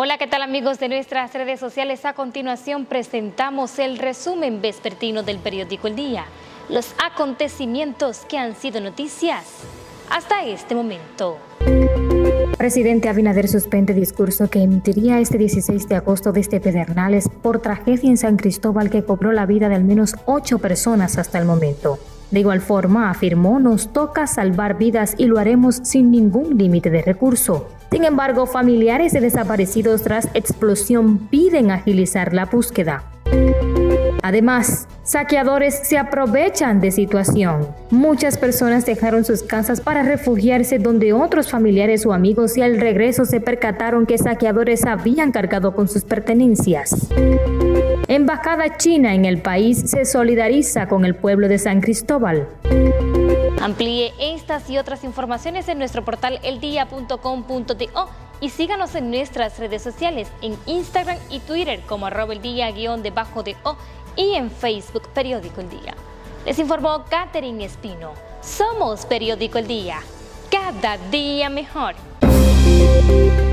Hola, ¿qué tal amigos de nuestras redes sociales? A continuación presentamos el resumen vespertino del periódico El Día. Los acontecimientos que han sido noticias hasta este momento. Presidente Abinader suspende discurso que emitiría este 16 de agosto desde Pedernales por tragedia en San Cristóbal que cobró la vida de al menos 8 personas hasta el momento. De igual forma, afirmó, nos toca salvar vidas y lo haremos sin ningún límite de recurso. Sin embargo, familiares de desaparecidos tras explosión piden agilizar la búsqueda. Además, saqueadores se aprovechan de situación. Muchas personas dejaron sus casas para refugiarse donde otros familiares o amigos y al regreso se percataron que saqueadores habían cargado con sus pertenencias. Embajada china en el país se solidariza con el pueblo de San Cristóbal. Amplíe estas y otras informaciones en nuestro portal eldia.com.do y síganos en nuestras redes sociales en Instagram y Twitter como @eldia_do y en Facebook Periódico El Día. Les informó Catherine Espino. Somos Periódico El Día. Cada día mejor.